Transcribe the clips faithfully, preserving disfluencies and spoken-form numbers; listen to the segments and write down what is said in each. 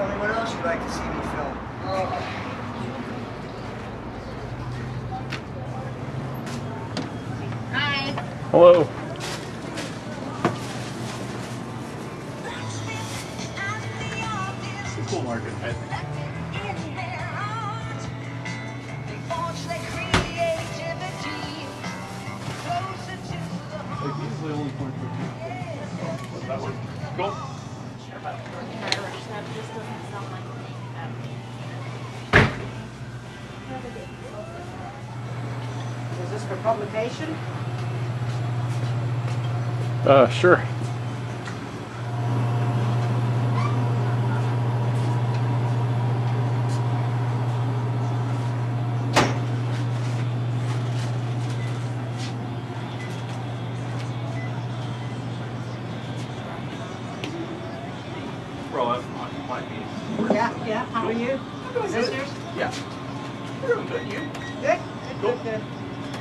tell me what else you'd like to see me film. Oh. Hi. Hello. It's a cool market, I think. Like easily only point fifteen. What's that one? Cool. That just doesn't sound like a Is this for publication? Uh, sure. Bro, that's not my piece. Yeah, yeah. How are you? Is this yours? Yeah. You're doing good, you? Good. Cool. Good, good.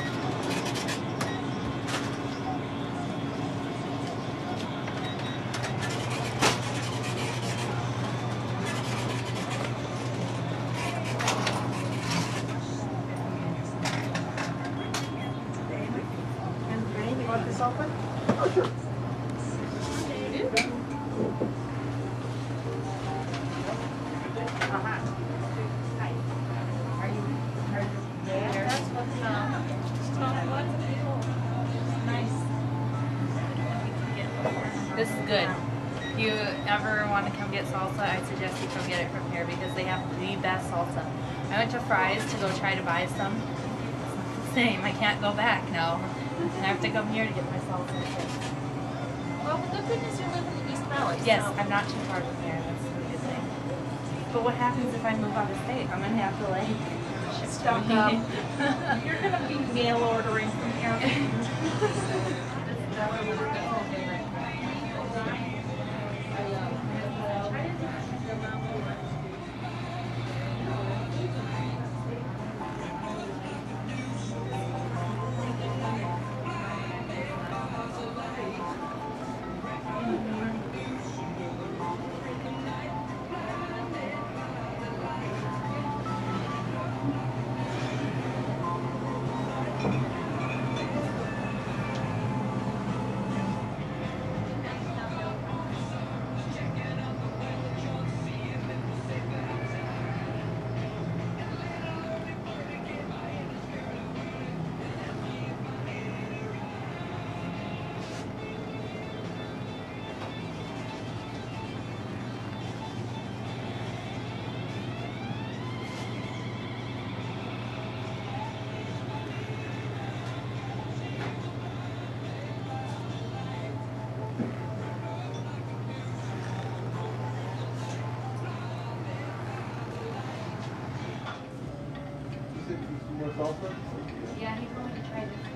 And Rain, you want this open? Oh, sure. Uh-huh. Hi. Are you, are you there? That's what's, um, nice. This is good. If you ever want to come get salsa, I suggest you come get it from here because they have the best salsa. I went to Fry's to go try to buy some. It's not the same. I can't go back now. And I have to come here to get my salsa. Well, the good thing is you live in the East Valley. Yes, so. I'm not too far from there. That's the good thing. But what happens if I move out of state? I'm going to have to like Stock up. You're going to be mail ordering from here. More salsa? Yeah, he's going to try this.